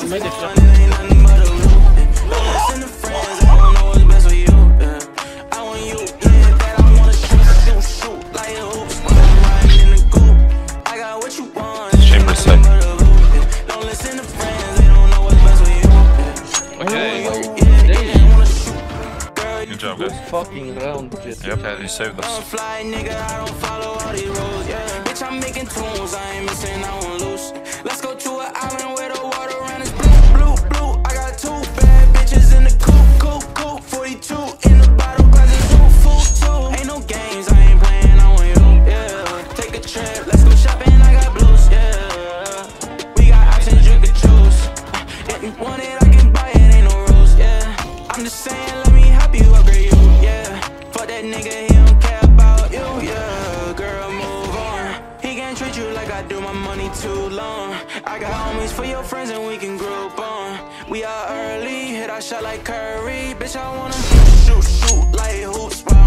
made it. Chamber side. Good job, guys. Fucking round, just. Yep, you saved us. Bitch, I'm making tunes, I ain't missing, I won't lose. Let's go to an island where the water around is blue. I got 2 bad bitches in the coop. 42 in the bottle, glass is too. Ain't no games, I ain't playing, I want you, yeah. Take a trip, let's go shopping, I got blues, yeah. We got options, you can choose. If you want it, I can buy it, ain't no rules, yeah. I'm just saying, let me help you upgrade you, yeah. Fuck that nigga, he don't care about you, yeah. Girl, move on. He can't treat you like I do, my money too long. I got homies for your friends and we can group on. We are early, hit our shot like Curry. Bitch, I wanna shoot like hoops.